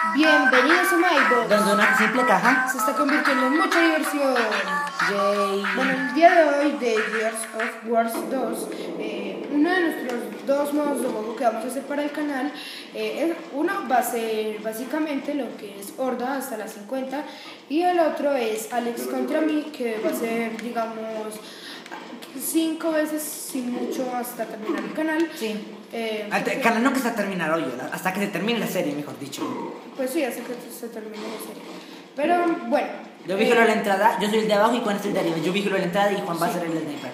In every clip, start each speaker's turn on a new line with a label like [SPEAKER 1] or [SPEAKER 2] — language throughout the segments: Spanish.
[SPEAKER 1] Bienvenidos a MyBox,
[SPEAKER 2] donde una simple caja
[SPEAKER 1] se está convirtiendo en mucha diversión.
[SPEAKER 2] Yay.
[SPEAKER 1] Bueno, el día de hoy de Gears of War 2, uno de nuestros dos modos de juego que vamos a hacer para el canal, uno va a ser básicamente lo que es Horda hasta las 50 y el otro es Alex contra mí, que va a ser, digamos, 5 veces sin mucho hasta terminar el canal.
[SPEAKER 2] Sí. El canal no que está terminado hoy, hasta que se termine la serie, mejor dicho.
[SPEAKER 1] Pues sí, hasta que se termine la serie. Pero bueno.
[SPEAKER 2] Yo vigilo la entrada, yo soy el de abajo y Juan es el de arriba. Yo vigilo la entrada y Juan va a ser el sniper.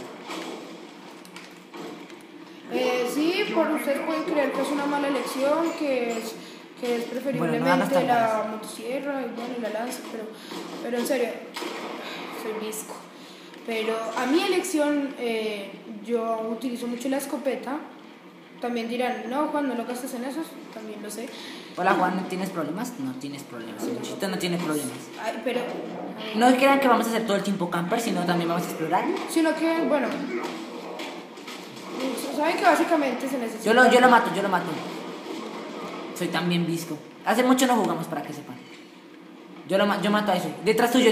[SPEAKER 1] Sí, por ustedes pueden creer que es una mala elección, que es preferiblemente
[SPEAKER 2] Bueno, no
[SPEAKER 1] la motosierra y bueno, la lanza, pero en serio, soy visco. Pero a mi elección, yo utilizo mucho la escopeta. También dirán, no, Juan, no lo gastes en esos, también lo sé.
[SPEAKER 2] Hola Juan, ¿tienes problemas? No tienes problemas, Luchito no tiene problemas.
[SPEAKER 1] Ay, pero...
[SPEAKER 2] No crean que vamos a hacer todo el tiempo camper, sino también vamos a explorar.
[SPEAKER 1] Sino que, bueno, saben que básicamente se necesita...
[SPEAKER 2] Yo lo mato. Soy también visco. Hace mucho no jugamos, para que sepan. Yo mato a eso. Detrás tuyo.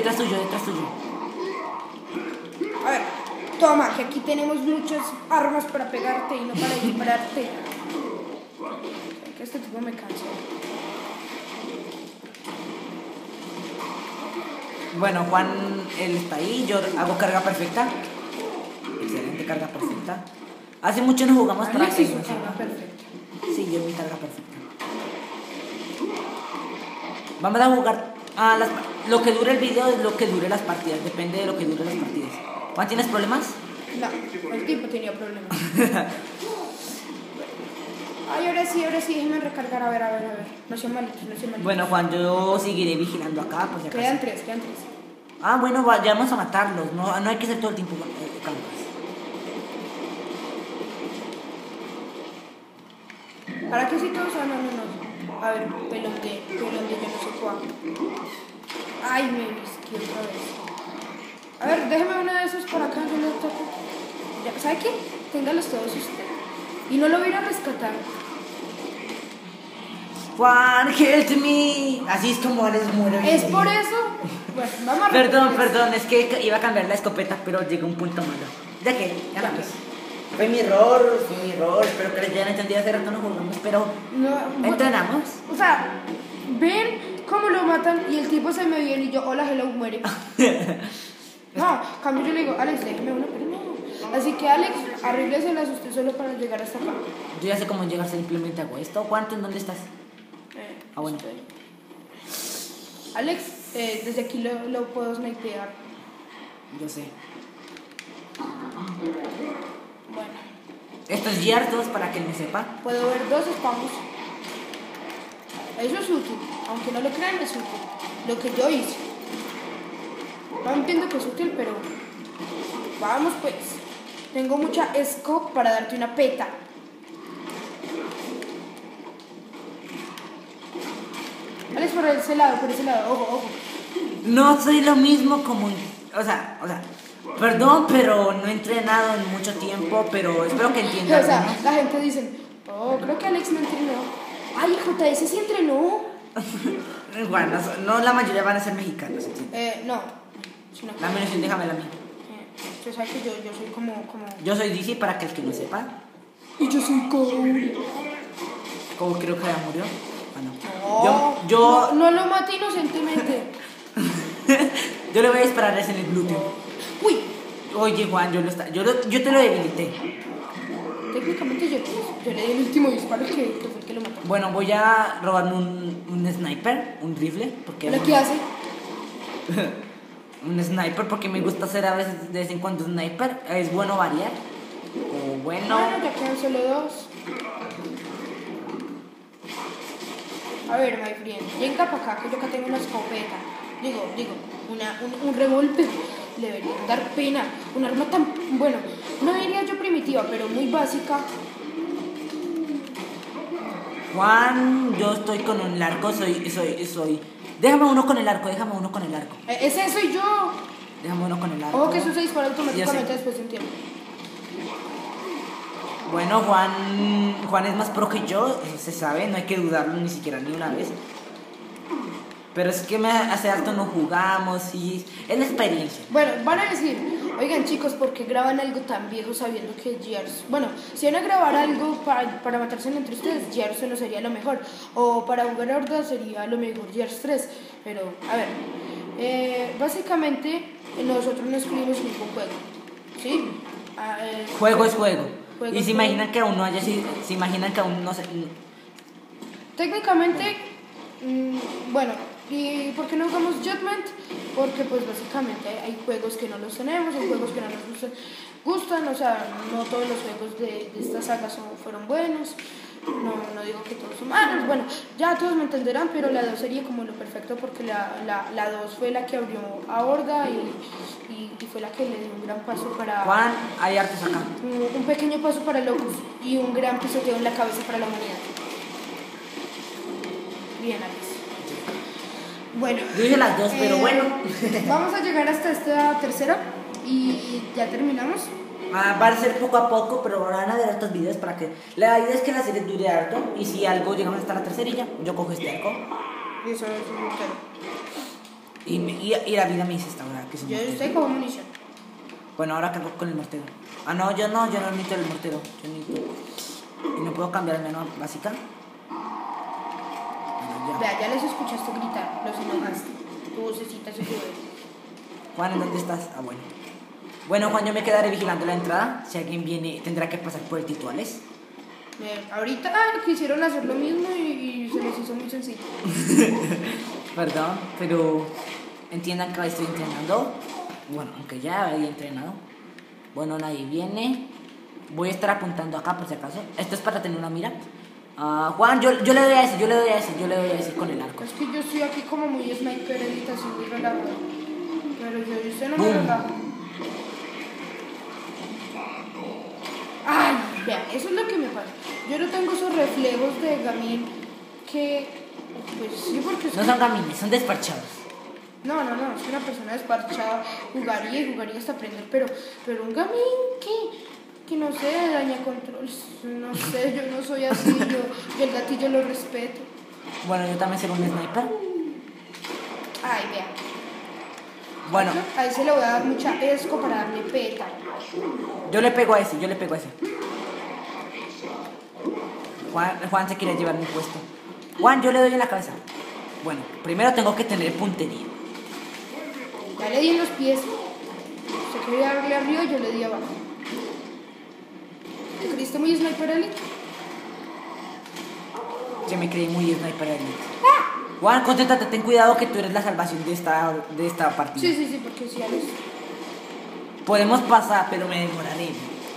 [SPEAKER 1] A ver, toma, que aquí tenemos muchas armas para pegarte y no para dispararte. Que este tipo me cansa.
[SPEAKER 2] Bueno, Juan, él está ahí, yo hago carga perfecta. Excelente carga perfecta. Hace mucho no jugamos para
[SPEAKER 1] Alex
[SPEAKER 2] que
[SPEAKER 1] hizo
[SPEAKER 2] no
[SPEAKER 1] carga
[SPEAKER 2] sepa.
[SPEAKER 1] perfecta.
[SPEAKER 2] Sí, yo mi carga perfecta. Vamos a jugar a lo que dure el video es lo que dure las partidas, depende de lo que dure las partidas. Juan, ¿tienes problemas?
[SPEAKER 1] No, el tipo tenía problemas. Ay, ahora sí, déjenme recargar, a ver. No sean malitos.
[SPEAKER 2] Bueno, Juan, yo seguiré vigilando acá, pues si acaso.
[SPEAKER 1] Quedan tres.
[SPEAKER 2] Ah, bueno, ya vamos a matarlos, no hay que hacer todo el tiempo campas.
[SPEAKER 1] ¿Para qué si todos? No. A ver, pelón de yo no sé cuál. Ay, me visqué otra vez. A ver, déjeme uno de esos por acá, yo lo toco. ¿Sabe qué? Téngalos todos usted. Y no lo voy a ir a rescatar.
[SPEAKER 2] Juan, help me. Así es como Alex muere.
[SPEAKER 1] Es por eso. Bueno, vamos a
[SPEAKER 2] Perdón, es que iba a cambiar la escopeta, pero llegó un punto malo. ¿Ya qué? Ya no, pues. Fue mi error. Espero que les hayan entendido. Hace rato no jugamos, pero
[SPEAKER 1] no,
[SPEAKER 2] entrenamos.
[SPEAKER 1] O sea, ven cómo lo matan y el tipo se me viene y yo, hola, hello, muere. No, cambio yo le digo, Alex, déjeme uno, pero no. Así que Alex, arrégleselas usted solo para llegar hasta acá.
[SPEAKER 2] Yo ya sé cómo llegar, simplemente hago esto. ¿Cuánto? ¿En dónde estás? Bueno.
[SPEAKER 1] Alex, desde aquí lo puedo snipear.
[SPEAKER 2] Yo sé.
[SPEAKER 1] Bueno.
[SPEAKER 2] Esto es Gears 2 para que no sepa.
[SPEAKER 1] Puedo ver dos spams. Eso es útil, aunque no lo crean, es útil. Lo que yo hice. No entiendo que es útil, pero vamos pues. Tengo mucha scope para darte una peta. Alex, por ese lado, ojo.
[SPEAKER 2] No soy lo mismo como... O sea, perdón, pero no he entrenado en mucho tiempo, pero espero que entiendan.
[SPEAKER 1] O sea, la gente dice, oh, creo que Alex no entrenó. Ay, JS sí entrenó.
[SPEAKER 2] Bueno, no la mayoría van a ser mexicanos, ¿entiendes?
[SPEAKER 1] No. Sino
[SPEAKER 2] La munición, déjamela a mí.
[SPEAKER 1] Usted sabe que yo soy como...
[SPEAKER 2] Yo soy DC para que el que no sepa.
[SPEAKER 1] Y yo soy Cole.
[SPEAKER 2] Como creo que ya murió.
[SPEAKER 1] No, no lo maté inocentemente.
[SPEAKER 2] Yo le voy a disparar en el glúteo.
[SPEAKER 1] Uy.
[SPEAKER 2] Oye, Juan, yo te lo debilité.
[SPEAKER 1] Técnicamente yo le di el último disparo que fue el que lo mató.
[SPEAKER 2] Bueno, voy a robarme un sniper, un rifle. Porque
[SPEAKER 1] ¿Pero qué hace?
[SPEAKER 2] Un sniper porque me gusta hacer a veces de vez en cuando sniper. Es bueno variar. O bueno.
[SPEAKER 1] Bueno, ya quedan solo dos. A ver, my friend, venga para acá que yo acá tengo una escopeta. Digo, un revólver. Le debería dar pena. Un arma tan, bueno, no diría yo primitiva, pero muy básica.
[SPEAKER 2] Juan, yo estoy con un arco, soy. Déjame uno con el arco.
[SPEAKER 1] Ese soy yo.
[SPEAKER 2] Déjame uno con el arco.
[SPEAKER 1] Ojo que eso se dispara automáticamente después de un tiempo.
[SPEAKER 2] Bueno, Juan es más pro que yo, eso se sabe, no hay que dudarlo ni siquiera ni una vez. Pero es que hace harto no jugamos y es la experiencia.
[SPEAKER 1] Bueno, van a decir, oigan chicos, ¿por qué graban algo tan viejo sabiendo que Gears? Bueno, si van a grabar algo para matarse entre ustedes, Gears no sería lo mejor. O para jugar Horda sería lo mejor Gears 3. Pero, a ver, básicamente nosotros no escribimos ningún juego. ¿Sí?
[SPEAKER 2] Juego es juego.
[SPEAKER 1] Juego
[SPEAKER 2] Y
[SPEAKER 1] es
[SPEAKER 2] se
[SPEAKER 1] juego.
[SPEAKER 2] imaginan que aún no haya sido, se imaginan que aún no se...
[SPEAKER 1] Técnicamente, bueno, ¿y por qué no jugamos Judgment? Porque pues básicamente hay juegos que no los tenemos, hay juegos que no nos gustan, o sea, no todos los juegos de esta saga fueron buenos, no digo que todos son malos, bueno, ya todos me entenderán, pero la 2 sería como lo perfecto porque la 2 fue la que abrió a Horda y fue la que le dio un gran paso para...
[SPEAKER 2] Juan, hay artes acá.
[SPEAKER 1] Un pequeño paso para Locus y un gran pisoteo en la cabeza para la humanidad. Bien, Alex. Bueno.
[SPEAKER 2] Yo hice las dos, pero bueno.
[SPEAKER 1] Vamos a llegar hasta esta tercera y ya terminamos.
[SPEAKER 2] Va a ser poco a poco, pero van a ver estos videos para que... La idea es que la serie dure harto y si algo llegamos hasta la tercerilla, yo cojo este arco.
[SPEAKER 1] Y eso es un mortero.
[SPEAKER 2] Y la vida me dice esta hora que es un
[SPEAKER 1] Yo
[SPEAKER 2] mortero.
[SPEAKER 1] estoy como munición.
[SPEAKER 2] Bueno, ahora cago con el mortero. Ah, no, yo no necesito el mortero. Yo necesito... Y no puedo cambiar el menú básica. Bueno,
[SPEAKER 1] Vea, ya les escuchaste gritar, los enojaste. Tu vocecita se sube.
[SPEAKER 2] Juan, ¿en dónde estás? Ah, bueno. Bueno, Juan, yo me quedaré vigilando la entrada. Si alguien viene, tendrá que pasar por el tituales.
[SPEAKER 1] Ahorita quisieron hacer lo mismo y se les hizo muy sencillo.
[SPEAKER 2] Perdón, pero entiendan que estoy entrenando. Bueno, aunque ya había entrenado. Bueno, nadie viene. Voy a estar apuntando acá por si acaso. Esto es para tener una mira. Juan, yo le doy a ese con el arco.
[SPEAKER 1] Es que yo estoy aquí como muy sniper edita, así muy relajado. Pero yo usted no me
[SPEAKER 2] Boom.
[SPEAKER 1] relaja. Ay, vea, eso es lo que me pasa. Yo no tengo esos reflejos de gamín que... Pues sí, porque...
[SPEAKER 2] No son gamines, son desparchados.
[SPEAKER 1] No, es que una persona desparchada jugaría hasta aprender, pero un gamín que no sé, daña controles, no sé, yo no soy así, yo el gatillo lo respeto.
[SPEAKER 2] Bueno, yo también soy un sniper.
[SPEAKER 1] Ay, vea.
[SPEAKER 2] Bueno,
[SPEAKER 1] A ese le voy a dar mucha esco para darle peta.
[SPEAKER 2] yo le pego a ese. Juan se quiere llevar mi puesto. Juan, yo le doy en la cabeza. Bueno, primero tengo que tener puntería.
[SPEAKER 1] Ya le di en los pies. Usted quería darle arriba y yo le di abajo. ¿Te creíste muy sniper elite?
[SPEAKER 2] Se me creí muy sniper elite. Juan, concéntrate, ten cuidado que tú eres la salvación de esta partida.
[SPEAKER 1] Sí, porque si Alex...
[SPEAKER 2] Podemos pasar, pero me demoraré.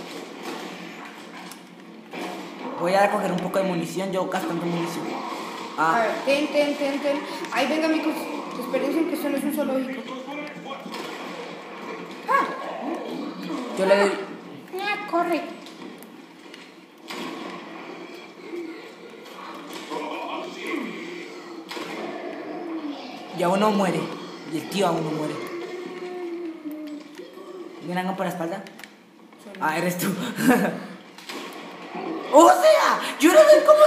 [SPEAKER 2] Voy a coger un poco de munición, yo gastando munición.
[SPEAKER 1] A ver, ten. Ay, venga, amigos, espérense que esto no es un zoológico.
[SPEAKER 2] Yo le doy...
[SPEAKER 1] Corre.
[SPEAKER 2] Y aún no muere. Y el tío aún no muere. ¿Vienen por la espalda? Ah, eres tú. ¡O sea! ¡Yo no sé cómo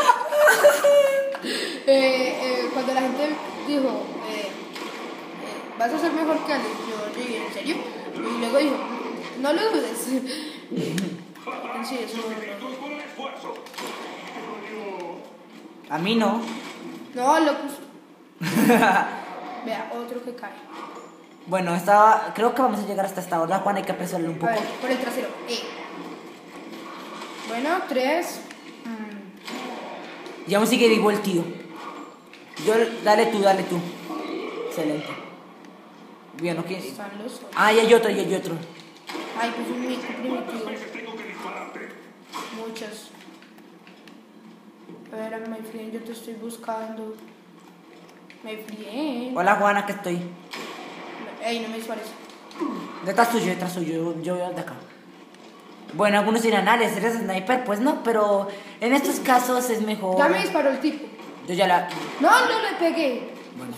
[SPEAKER 1] Cuando la gente dijo, vas a ser mejor que Alex, yo llegué, ¿en serio? Y luego dijo, no lo dudes. Sí, eso no.
[SPEAKER 2] A mí no.
[SPEAKER 1] No, Locus. Vea, otro que cae.
[SPEAKER 2] Bueno, creo que vamos a llegar hasta esta hora. Juan, hay que apresurarlo un
[SPEAKER 1] A
[SPEAKER 2] poco.
[SPEAKER 1] ver, por el trasero. Bueno, 3.
[SPEAKER 2] Y aún sigue vivo el tío. Dale tú. Excelente. Bien, ¿no quieres?
[SPEAKER 1] Están los otros.
[SPEAKER 2] Ah, y hay otro.
[SPEAKER 1] Ay, pues un mico primitivo. Muchos. A ver, my friend, yo te estoy buscando. My friend.
[SPEAKER 2] Hola, Juan, acá estoy.
[SPEAKER 1] Ey, no me dispares.
[SPEAKER 2] Detrás tuyo, yo veo de acá. Bueno, algunos dirán, Alex, ¿eres sniper? Pues no, pero en estos casos es mejor...
[SPEAKER 1] Ya me disparó el tipo.
[SPEAKER 2] Yo ya la...
[SPEAKER 1] No le pegué.
[SPEAKER 2] Bueno.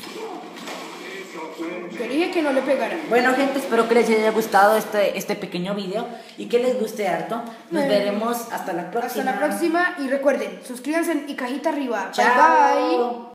[SPEAKER 1] Yo dije que no le pegara.
[SPEAKER 2] Bueno, gente, espero que les haya gustado este pequeño video y que les guste harto. Nos veremos hasta la próxima.
[SPEAKER 1] Hasta la próxima y recuerden, suscríbanse y cajita arriba.
[SPEAKER 2] Chao.
[SPEAKER 1] Bye bye.